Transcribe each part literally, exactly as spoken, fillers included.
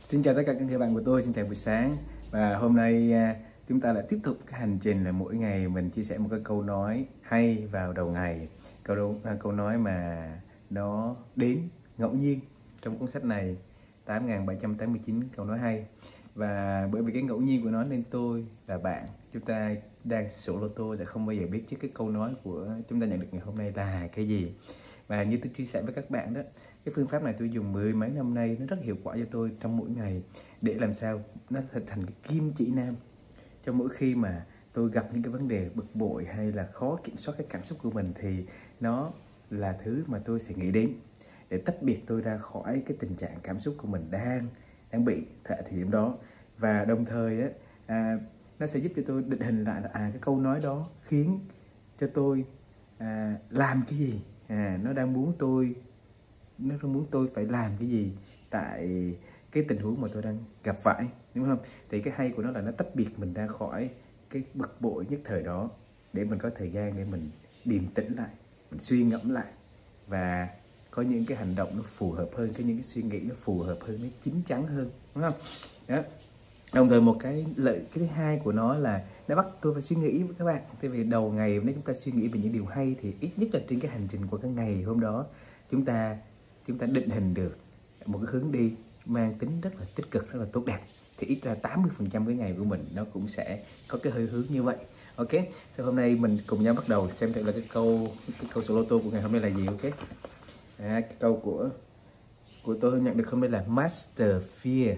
Xin chào tất cả các người bạn của tôi, xin chào buổi sáng. Và hôm nay à, chúng ta lại tiếp tục cái hành trình là mỗi ngày mình chia sẻ một cái câu nói hay vào đầu ngày. Câu đâu, à, câu nói mà nó đến ngẫu nhiên trong cuốn sách này, tám nghìn bảy trăm tám mươi chín câu nói hay. Và bởi vì cái ngẫu nhiên của nó nên tôi và bạn, chúng ta đang sổ lô tô sẽ không bao giờ biết trước cái câu nói của chúng ta nhận được ngày hôm nay là cái gì. Và như tôi chia sẻ với các bạn đó, cái phương pháp này tôi dùng mười mấy năm nay, nó rất hiệu quả cho tôi trong mỗi ngày, để làm sao nó thành cái kim chỉ nam cho mỗi khi mà tôi gặp những cái vấn đề bực bội hay là khó kiểm soát cái cảm xúc của mình, thì nó là thứ mà tôi sẽ nghĩ đến để tách biệt tôi ra khỏi cái tình trạng cảm xúc của mình đang đang bị tại thời điểm đó. Và đồng thời á, à, nó sẽ giúp cho tôi định hình lại là à cái câu nói đó khiến cho tôi à, làm cái gì, à nó đang muốn tôi nó đang muốn tôi phải làm cái gì tại cái tình huống mà tôi đang gặp phải, đúng không? Thì cái hay của nó là nó tách biệt mình ra khỏi cái bực bội nhất thời đó, để mình có thời gian để mình điềm tĩnh lại, mình suy ngẫm lại và có những cái hành động nó phù hợp hơn, có những cái suy nghĩ nó phù hợp hơn, nó chín chắn hơn, đúng không? Đó. Đồng thời một cái lợi cái thứ hai của nó là nó bắt tôi phải suy nghĩ với các bạn. Tại vì đầu ngày nếu chúng ta suy nghĩ về những điều hay thì ít nhất là trên cái hành trình của cái ngày hôm đó chúng ta chúng ta định hình được một cái hướng đi mang tính rất là tích cực, rất là tốt đẹp, thì ít ra tám mươi phần trăm cái ngày của mình nó cũng sẽ có cái hơi hướng như vậy. Ok, so hôm nay mình cùng nhau bắt đầu xem thử là cái câu cái câu số lô tô của ngày hôm nay là gì. Ok, à, cái câu của của tôi nhận được hôm nay là Master Fear.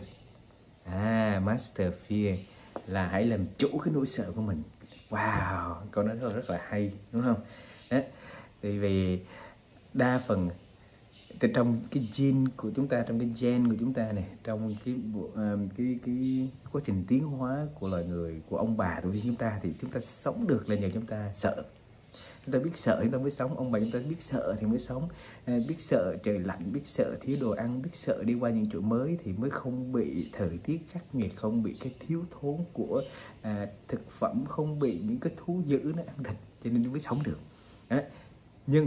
À, Master Fear là hãy làm chủ cái nỗi sợ của mình. Wow, câu nói rất là, rất là hay, đúng không? Đó. Thì vì đa phần trong cái gene của chúng ta, trong cái gen của chúng ta này, trong cái cái cái quá trình tiến hóa của loài người, của ông bà tổ tiên chúng ta, thì chúng ta sống được là nhờ chúng ta sợ. Chúng ta biết sợ chúng ta mới sống. Ông bà chúng ta biết sợ thì mới sống, à, biết sợ trời lạnh, biết sợ thiếu đồ ăn, biết sợ đi qua những chỗ mới thì mới không bị thời tiết khắc nghiệt, không bị cái thiếu thốn của à, thực phẩm, không bị những cái thú dữ nó ăn thịt, cho nên mới sống được. Đó. Nhưng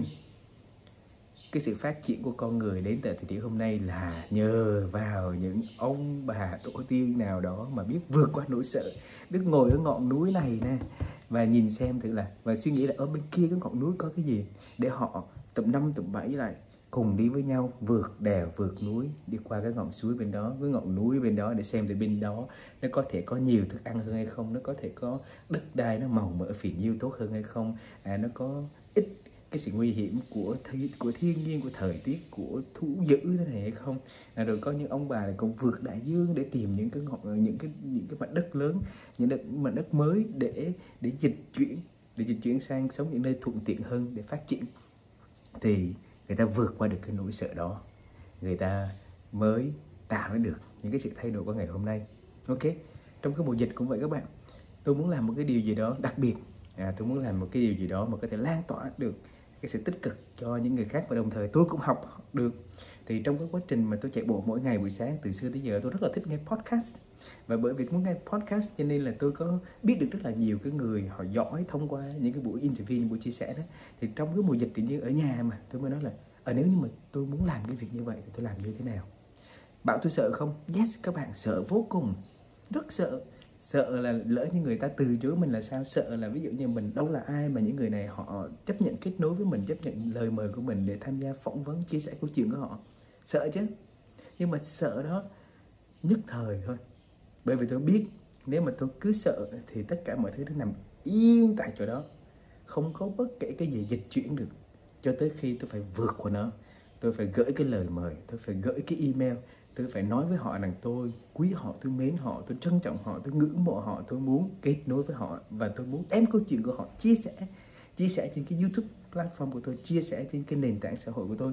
cái sự phát triển của con người đến tại thời điểm hôm nay là nhờ vào những ông bà tổ tiên nào đó mà biết vượt qua nỗi sợ, biết ngồi ở ngọn núi này nè và nhìn xem thử là, và suy nghĩ là ở bên kia cái ngọn núi có cái gì, để họ tụm năm tụm bảy lại cùng đi với nhau vượt đèo vượt núi, đi qua cái ngọn suối bên đó, cái ngọn núi bên đó, để xem từ bên đó nó có thể có nhiều thức ăn hơn hay không, nó có thể có đất đai nó màu mỡ phì nhiêu tốt hơn hay không, à, nó có ít cái sự nguy hiểm của thi, của thiên nhiên, của thời tiết, của thú dữ thế này hay không, à, rồi có những ông bà này còn vượt đại dương để tìm những cái ngọn những cái những cái mảnh đất lớn, những đất mảnh đất mới để để dịch chuyển để dịch chuyển sang sống những nơi thuận tiện hơn để phát triển. Thì người ta vượt qua được cái nỗi sợ đó, người ta mới tạo ra được những cái sự thay đổi của ngày hôm nay. Ok, trong cái mùa dịch cũng vậy các bạn, tôi muốn làm một cái điều gì đó đặc biệt, à, tôi muốn làm một cái điều gì đó mà có thể lan tỏa được cái sự tích cực cho những người khác, và đồng thời tôi cũng học được. Thì trong cái quá trình mà tôi chạy bộ mỗi ngày buổi sáng từ xưa tới giờ, tôi rất là thích nghe podcast, và bởi vì muốn nghe podcast cho nên là tôi có biết được rất là nhiều cái người họ giỏi thông qua những cái buổi interview, những buổi chia sẻ đó. Thì trong cái mùa dịch tự nhiên ở nhà mà tôi mới nói là à, nếu như mà tôi muốn làm cái việc như vậy thì tôi làm như thế nào. Bảo tôi sợ không? Yes, các bạn, sợ vô cùng, rất sợ. Sợ là lỡ như người ta từ chối mình là sao? Sợ là ví dụ như mình đâu là ai mà những người này họ chấp nhận kết nối với mình, chấp nhận lời mời của mình để tham gia phỏng vấn, chia sẻ câu chuyện của họ. Sợ chứ. Nhưng mà sợ đó nhất thời thôi. Bởi vì tôi biết nếu mà tôi cứ sợ thì tất cả mọi thứ nó nằm yên tại chỗ đó, không có bất kể cái gì dịch chuyển được, cho tới khi tôi phải vượt qua nó. Tôi phải gửi cái lời mời, tôi phải gửi cái email, tôi phải nói với họ rằng tôi quý họ, tôi mến họ, tôi trân trọng họ, tôi ngưỡng mộ họ, tôi muốn kết nối với họ, và tôi muốn đem câu chuyện của họ chia sẻ chia sẻ trên cái YouTube platform của tôi, chia sẻ trên cái nền tảng xã hội của tôi,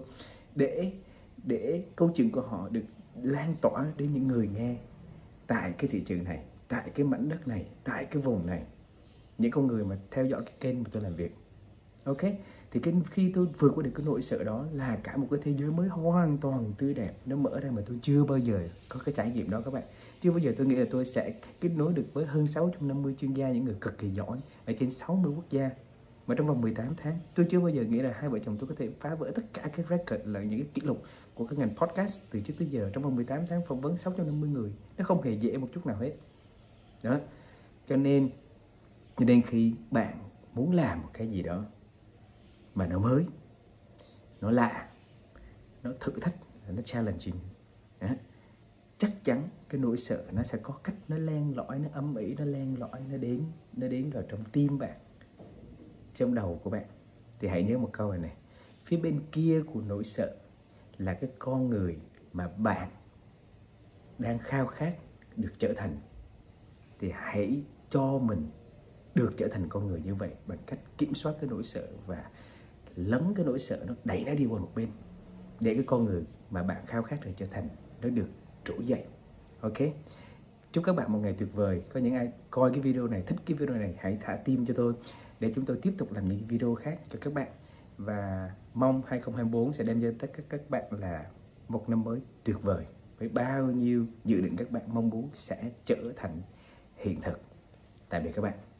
để để câu chuyện của họ được lan tỏa đến những người nghe tại cái thị trường này, tại cái mảnh đất này, tại cái vùng này, những con người mà theo dõi cái kênh mà tôi làm việc. Ok, thì cái khi tôi vượt qua được cái nỗi sợ đó là cả một cái thế giới mới hoàn toàn tươi đẹp nó mở ra, mà tôi chưa bao giờ có cái trải nghiệm đó các bạn. Chưa bao giờ tôi nghĩ là tôi sẽ kết nối được với hơn sáu trăm năm mươi chuyên gia, những người cực kỳ giỏi ở trên sáu mươi quốc gia, Mà trong vòng mười tám tháng, tôi chưa bao giờ nghĩ là hai vợ chồng tôi có thể phá vỡ tất cả cái record, là những cái kỷ lục của các ngành podcast từ trước tới giờ. Trong vòng mười tám tháng phỏng vấn sáu trăm năm mươi người, nó không hề dễ một chút nào hết. Đó. Cho nên, cho nên khi bạn muốn làm một cái gì đó mà nó mới, nó lạ, nó thử thách, nó challenging, đó, chắc chắn cái nỗi sợ nó sẽ có cách nó len lỏi, nó âm ỉ, nó len lỏi, nó đến, nó đến vào trong tim bạn, trong đầu của bạn. Thì hãy nhớ một câu này này, phía bên kia của nỗi sợ là cái con người mà bạn đang khao khát được trở thành. Thì hãy cho mình được trở thành con người như vậy bằng cách kiểm soát cái nỗi sợ và lấn cái nỗi sợ nó, đẩy nó đi qua một bên, để cái con người mà bạn khao khát được trở thành nó được trỗi dậy. Ok, chúc các bạn một ngày tuyệt vời. Có những ai coi cái video này, thích cái video này, hãy thả tim cho tôi để chúng tôi tiếp tục làm những video khác cho các bạn. Và mong hai không hai tư sẽ đem cho tất cả các bạn là một năm mới tuyệt vời, với bao nhiêu dự định các bạn mong muốn sẽ trở thành hiện thực. Tạm biệt các bạn.